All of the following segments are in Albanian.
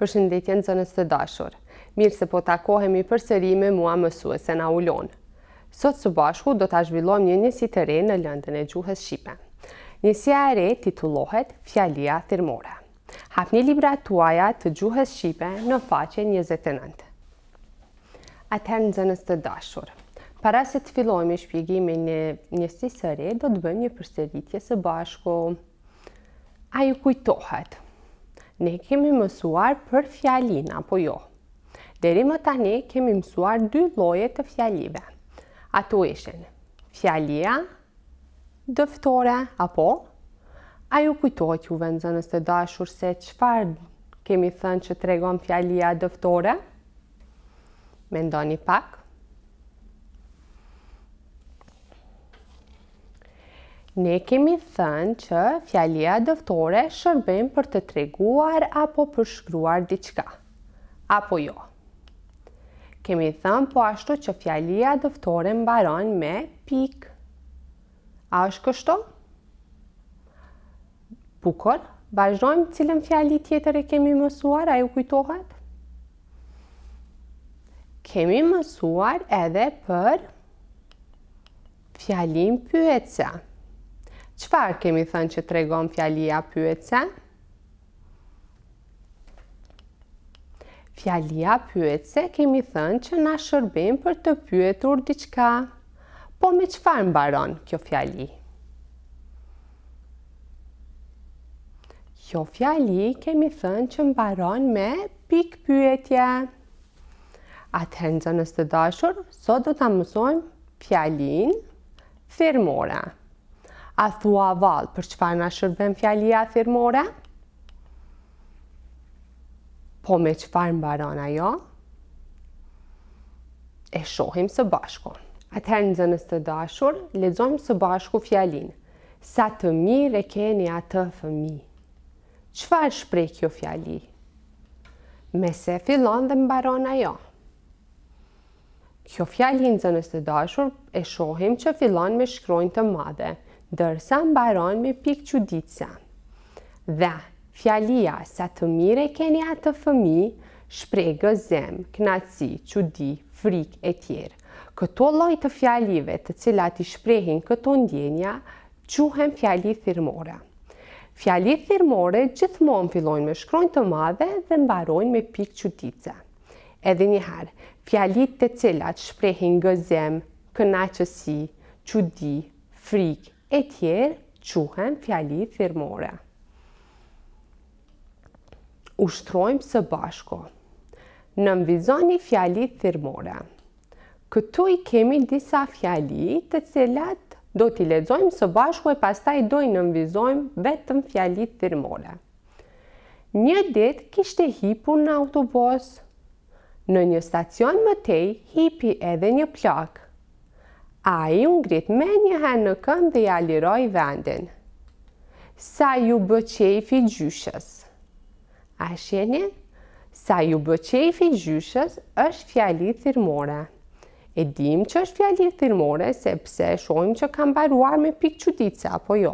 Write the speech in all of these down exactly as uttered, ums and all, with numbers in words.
Përshëndetje nxënës të dashur. Mirë se po takohemi përsëri me mua mësuesen Aulon. Sot së bashku do ta zhvillojmë një njësi të re në lëndën e gjuhës shqipe. Njësia e re titullohet Fjalia thirrmore. Hapni librat tuaja të gjuhës shqipe në faqen njëzet e nëntë. Atëherë nxënës të dashur, para se të fillojmë shpjegimin e njësisë së re, do të bëjmë një përsëritje së bashku. A ju kujtohet? Ne kemi mësuar për fjalin, apo jo? Deri më tani kemi mësuar dy lloje të fjalive. Ato ishin fjalia dëftore, apo? A ju kujtohet juve nxënës të dashur se çfarë kemi thënë që tregon fjalia dëftore? Mendoni pak. Ne kemi thënë që fjalia dëftore shërben për të treguar apo përshkruar diçka, apo jo. Kemi thënë po ashtu që fjalia dëftore mbaron me pik. A është kështu? Bukur, vazhdojmë cilën fjali tjetër e kemi mësuar, a ju kujtohet? Kemi mësuar edhe për fjalin pyetse. Çfarë kemi thënë që tregon fjalia pyetse? Fjalia pyetse kemi thënë që na shërben për të pyetur diçka. Po me çfarë mbaron kjo fjali? Kjo fjali kemi thënë që mbaron me pik pyetje. Atëherë nxënës të dashur, sot do ta mësojmë fjalin thirrmore. A thua vallë për çfarë na shërben fjalia thirrmore? Po me çfarë mbaron ajo? E shohim së bashku. Atëherë nxënës të dashur, lexojmë së bashku fjalin. Sa të mirë e keni atë fëmijë. Çfarë shpreh kjo fjali? Me se fillon dhe mbaron ajo? Kjo fjali nxënës të dashur e shohim që fillon me shkronjë të madhe, ndërsa mbaron me pikë çuditëse. Dhe fjalia sa të mirë e keni atë fëmijë shpreh gëzim, kënaqësi, çudi, frikë e tjerë. Këto lloj të fjalive të cilat i shprehin këto ndjenja quhen fjali thirrmore. Fjali thirrmore gjithmonë fillojnë me shkronjë të madhe dhe mbarojnë me pikë çuditëse. Edhe një herë, fjalit të cilat shprehin gëzim, kënaqësi, çudi, frikë e tjerë quhen fjali thirrmore. Ushtrojmë së bashku. Nënvizoni fjali thirrmore. Këtu i kemi disa fjali të cilat do t'i lexojmë së bashku e pastaj do i nënvizojmë vetëm fjali thirrmore. Një ditë kishte hipur në autobus. Në një stacion mëtej hipi edhe një plak. Ai u ngrit me njëherë në këmbë dhe ja liroi vendin. Sa ju bë qefi gjyshës. A shihni? Sa ju bë qefi gjyshës është fjali thirrmore. E dim që është fjali thirrmore sepse shohim që ka mbaruar me pikë çuditëse, apo jo?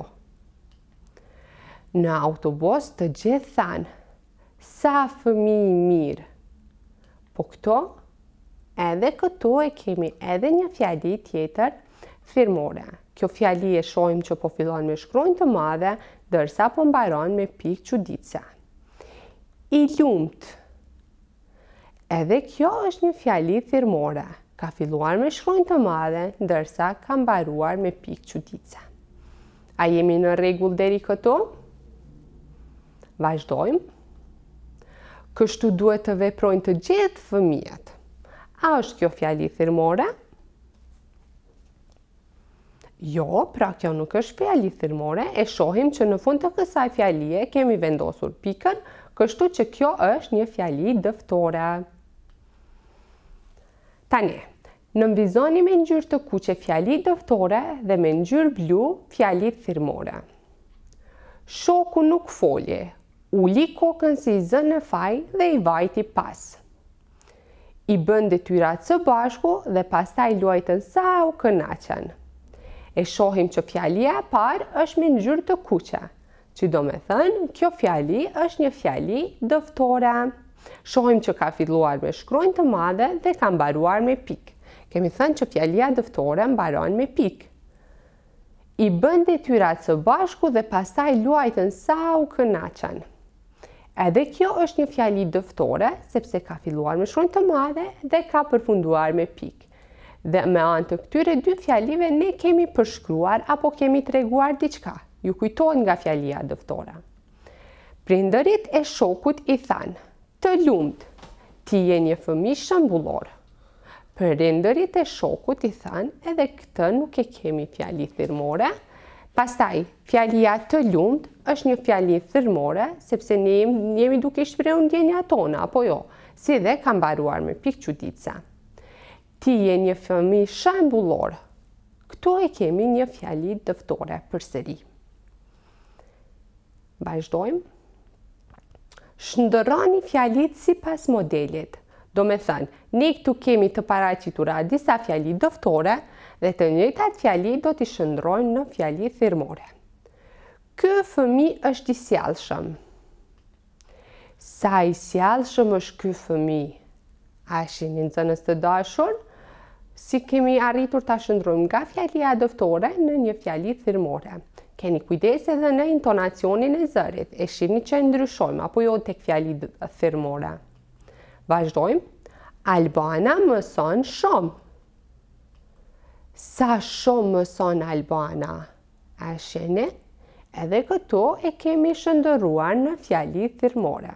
Në autobus të gjithë thanë, sa fëmijë mirë. Po këto? Edhe këtu e kemi edhe një fjali tjetër thirrmore. Kjo fjali e shohim që po fillon me shkronjë të madhe, ndërsa po mbaron me pikë çuditëse. I lumt. Edhe kjo është një fjali thirrmore. Ka filluar me shkronjë të madhe, ndërsa ka mbaruar me pikë çuditëse. A jemi në rregull deri këtu? Vazhdojmë. Kështu duhet të veprojnë të gjithë fëmijët. A është kjo fjali thirrmore? Jo, pra kjo nuk është fjali thirrmore, e shohim që në fund të kësaj fjalie kemi vendosur pikën, kështu që kjo është një fjali dëftore. Tani, nënvizoni me ngjyrë të kuqe fjali dëftore dhe me ngjyrë blu fjali thirrmore. Shoku nuk foli, uli kokën si i zënë në faj dhe i vajti pas. I bën detyrat së bashku dhe pastaj luajtën sa u kënaqën. E shohim që fjalia e parë është me ngjyrë të kuqe, që do me thënë kjo fjali është një fjali dëftore. Shohim që ka filluar me shkronjë të madhe dhe ka mbaruar me pikë. Kemi thënë që fjalia dëftore mbaron me pikë. I bën detyrat së bashku dhe pastaj luajtën sa u kënaqën. Edhe kjo është një fjali dëftore, sepse ka filluar me shkronjë të madhe dhe ka përfunduar me pikë. Dhe me anë të këtyre dy fjalive ne kemi përshkruar apo kemi treguar diçka. Ju kujtohet nga fjalia dëftore. Prindërit e shokut i thanë: "Të lumt, ti je një fëmijë shembullor." Prindërit e shokut i thanë, edhe këtë nuk e kemi fjali thirrmore. Pastaj, fjalia të lumt është një fjali thirrmore, sepse ne jemi duke shprehur ndjenjat tona, apo jo, si dhe ka mbaruar me pikë çuditse. Ti je një fëmijë shembullor. Këtu e kemi një fjali dëftore përsëri. Vazhdojmë. Shndërroni fjalit sipas modelit. Do me thënë, ne këtu kemi të paraqitura disa fjali dëftore dhe të njëjtat fjali do t'i shndërrojmë në fjali thirrmore. Ky fëmijë është i sjellshëm. Sa i sjellshëm është ky fëmijë? A shihni nxënës të dashur? Si kemi arritur ta shndërrojmë nga fjalia dëftore në një fjali thirrmore. Keni kujdes edhe në intonacionin e zërit. E shihni që ndryshojmë apo jo tek fjali thirrmore. Vazhdojmë. Albana mëson shumë. Sa shumë mëson Albana? A shihni? Edhe këtu e kemi shndërruar në fjali thirrmore.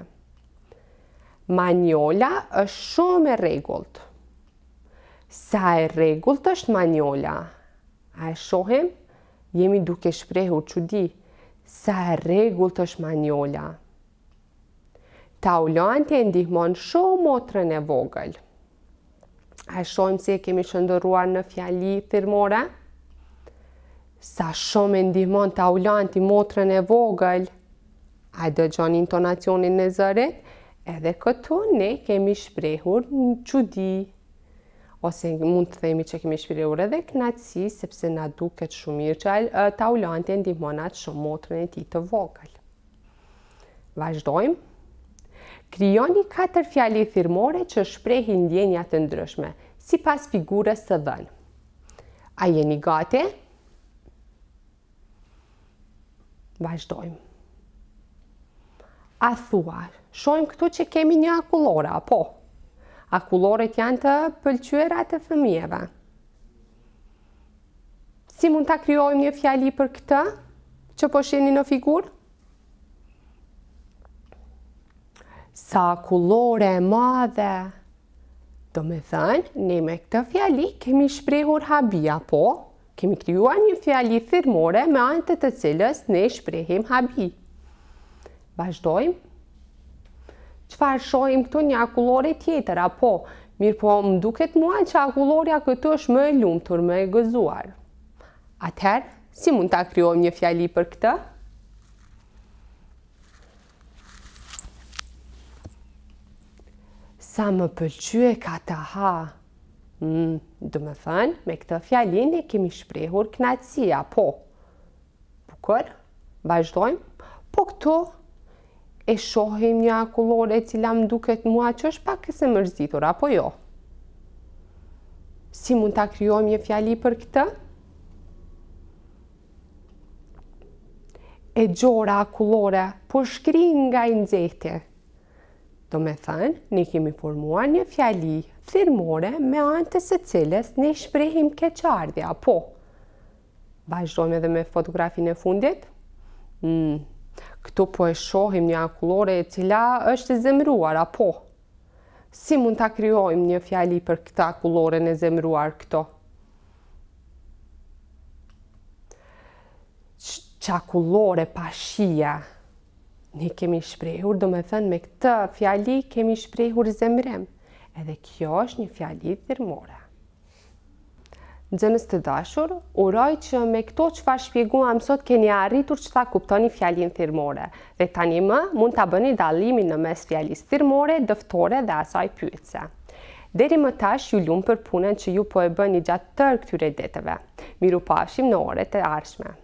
Manjola është shumë e rregullt. Sa e rregullt është Manjola? A e shohim? Jemi duke shprehur çudi. Sa e rregullt është Manjola? Taulanti e ndihmon shumë motrën e vogël. A e shohim se e kemi shndërruar në fjali thirrmore? Sa shumë e ndihmon taulanti motrën e vogël? A dëgjon intonacionin e zërit? Edhe këtu ne kemi shprehur çudi. Ose mund të themi që kemi shprehur edhe kënaqësi, sepse na duket shumë mirë që taulanti e ndihmon atë shumë motrën e tij të vogël. Vazhdojmë. Krijoni katër fjali thirrmore që shprehin ndjenja të ndryshme, sipas figurës së dhënë. A jeni gati? Vazhdojmë. A thua, shohim këtu që kemi një akullore, apo? Akulloret janë të pëlqyera të fëmijëve. Si mund ta krijojmë një fjali për këtë që po shihni në figurë? Sa akullore e madhe! Do me thënë, ne me këtë fjali kemi shprehur habi, apo? Kemi krijuar një fjali thirrmore me anë të të cilës ne shprehim habi. Vazhdojmë. Çfarë shohim këtu? Një akullore tjetër, apo? Mirë po, më duket mua që akullorja këtu është më e lumtur, më e gëzuar. Atëherë, si mund ta krijojmë një fjali për këtë? Sa më pëlqye ka të ha. Mm, do me thënë, me këtë fjali ne kemi shprehur kënaqësi, apo? Bukur. Vazhdojmë. Po këtu e shohim një akullore e cila më duket mua që është pak e mërzitur, apo jo? Si mund ta krijojmë një fjali për këtë? E gjora akullore, po shkrin nga i nxehti. Do me thënë, ne kemi formuar një fjali thirrmore me anë të së cilës ne shprehim keqardhje, apo? Vazhdojmë edhe me fotografinë e fundit. Mm. Këtu po e shohim një akullore e cila është e zemëruar, apo? Si mund ta krijojmë një fjali për këtë akulloren e zemëruar këto? Çakullore pa shije. Ne kemi shprehur, do me thënë, me këtë fjali kemi shprehur zemrim. Edhe kjo është një fjali thirrmore. Nxënës të dashur, uroj që me këto çfarë shpjeguam sot keni arritur që ta kuptoni fjalin thirrmore. Dhe tani më mund ta bëni dallimin në mes fjalisë thirrmore, dëftore dhe asaj pyetëse. Deri më tash ju lum për punën që ju po e bëni gjatë tërë këtyre ditëve. Mirupafshim në orët e ardhshme.